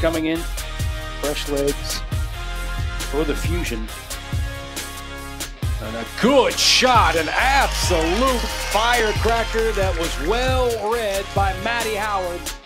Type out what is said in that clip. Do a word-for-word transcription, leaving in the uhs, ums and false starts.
coming in. Fresh legs for the Fusion. And a good shot, an absolute firecracker that was well read by Matty Howard.